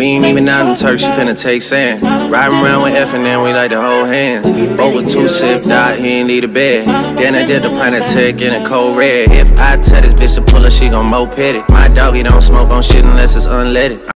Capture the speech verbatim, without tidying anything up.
We ain't even out in Turk, she finna take sand. Riding around with F and then we like to hold hands. Both was two sipped out, he ain't need a bed. Then I did the pint of tech in a cold red. If I tell this bitch to pull her, she gon' moped it. My doggy don't smoke on shit unless it's unleaded.